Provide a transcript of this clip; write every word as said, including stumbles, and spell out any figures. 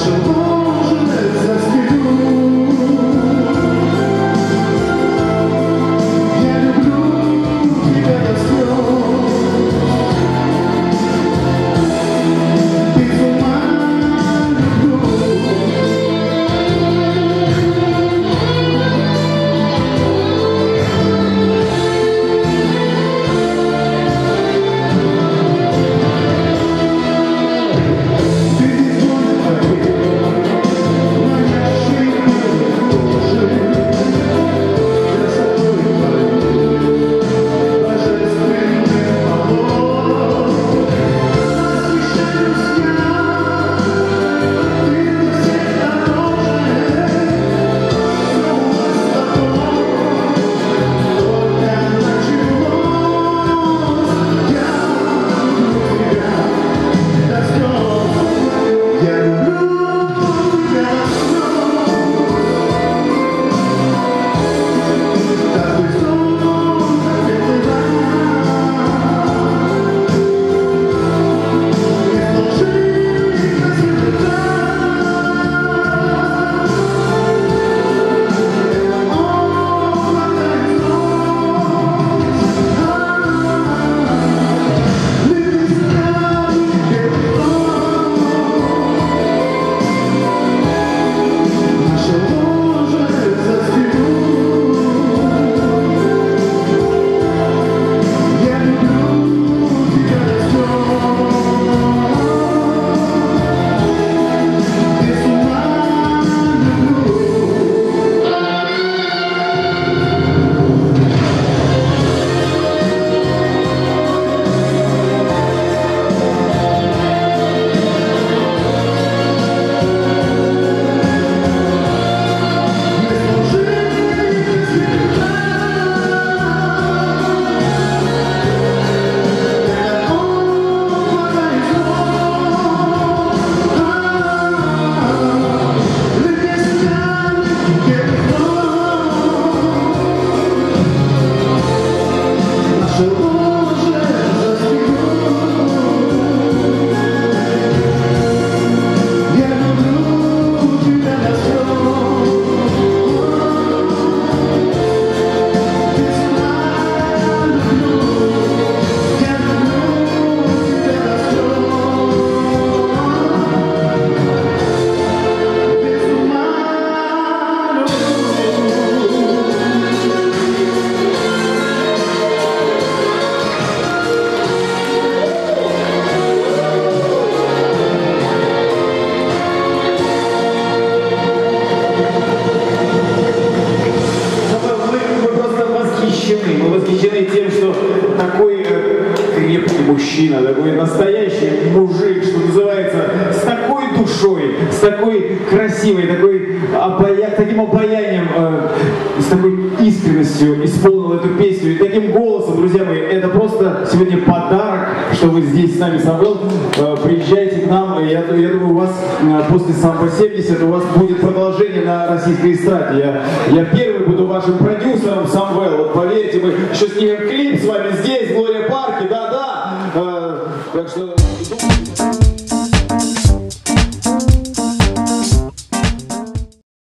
мужчина, такой настоящий мужик, что называется, с такой душой, с такой красивой, такой обая... таким обаянием, э, с такой искренностью исполнил эту песню. И таким голосом, друзья мои, это просто сегодня подарок, что вы здесь с нами, Самвел. Э, приезжайте к нам, я, я думаю, у вас э, после Самбо семьдесят у вас будет продолжение на российской эстраде. Я, я первый буду вашим продюсером, Самвел. Вот поверьте, мы еще снимем клип с вами здесь, Глория